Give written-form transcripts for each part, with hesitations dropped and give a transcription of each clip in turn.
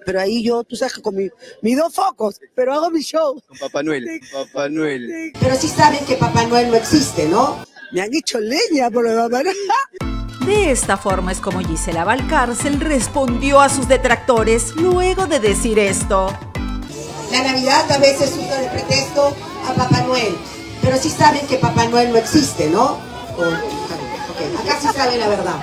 pero ahí yo, tú sabes que con mis dos focos, pero hago mi show. Con Papá Noel, Sí. Papá Noel. Sí. Pero sí saben que Papá Noel no existe, ¿no? Me han hecho leña por lo de Papá Noel. De esta forma es como Gisela Valcárcel respondió a sus detractores luego de decir esto. La Navidad a veces usa de pretexto a Papá Noel, pero sí saben que Papá Noel no existe, ¿no? Ok, acá sí saben la verdad.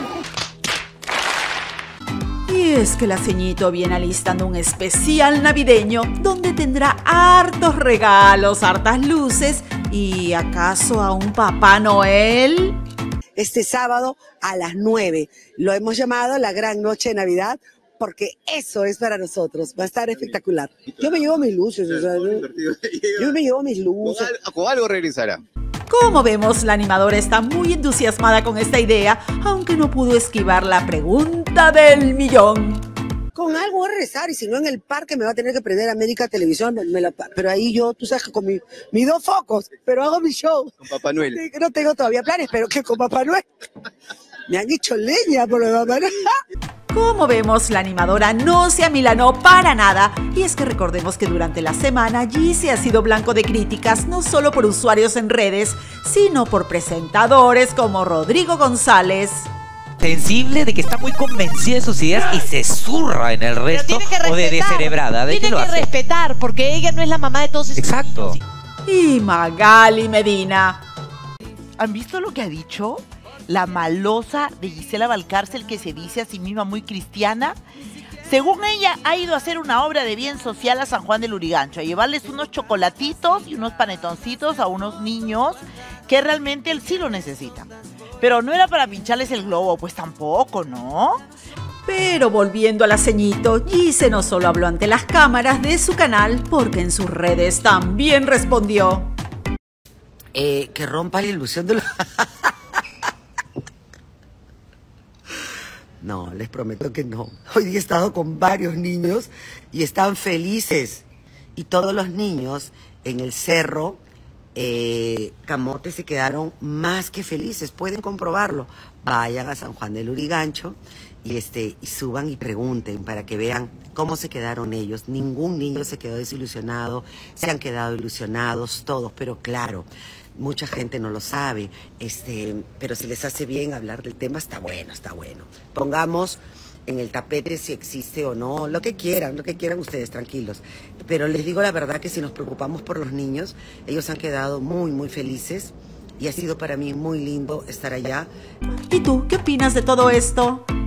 Y es que la ceñito viene alistando un especial navideño donde tendrá hartos regalos, hartas luces y ¿acaso a un Papá Noel? Este sábado a las 9. Lo hemos llamado la gran noche de Navidad porque eso es para nosotros. Va a estar espectacular. Yo me llevo mis luces. O sea, yo me llevo mis luces. Con algo regresará. Como vemos, la animadora está muy entusiasmada con esta idea, aunque no pudo esquivar la pregunta del millón. Con algo voy a rezar y si no en el parque me va a tener que prender América Televisión. Pero ahí yo, tú sabes que con mis dos focos, pero hago mi show. Con Papá Noel. Sí, no tengo todavía planes, pero que con Papá Noel. Me han hecho leña por lo de Papá Noel. Como vemos, la animadora no se amilanó para nada. Y es que recordemos que durante la semana Gise ha sido blanco de críticas no solo por usuarios en redes, sino por presentadores como Rodrigo González. Sensible de que está muy convencida de sus ideas y se zurra en el resto o de descerebrada. ¿De qué lo hace? Tiene que respetar porque ella no es la mamá de todos esos Exacto. niños. Y Magali Medina. ¿Han visto lo que ha dicho? La malosa de Gisela Valcárcel, que se dice a sí misma muy cristiana. Según ella, ha ido a hacer una obra de bien social a San Juan del Lurigancho, a llevarles unos chocolatitos y unos panetoncitos a unos niños que realmente sí lo necesitan. Pero no era para pincharles el globo, pues tampoco, ¿no? Pero volviendo a la ceñito, Gise no solo habló ante las cámaras de su canal, porque en sus redes también respondió. Que rompa la ilusión de los... No, les prometo que no. Hoy día he estado con varios niños y están felices. Y todos los niños en el cerro Camote se quedaron más que felices. Pueden comprobarlo. Vayan a San Juan del Lurigancho y suban y pregunten para que vean cómo se quedaron ellos. Ningún niño se quedó desilusionado. Se han quedado ilusionados todos, pero claro, mucha gente no lo sabe, pero si les hace bien hablar del tema, está bueno, está bueno. Pongamos en el tapete si existe o no, lo que quieran ustedes, tranquilos. Pero les digo la verdad que si nos preocupamos por los niños, ellos han quedado muy, muy felices y ha sido para mí muy lindo estar allá. ¿Y tú qué opinas de todo esto?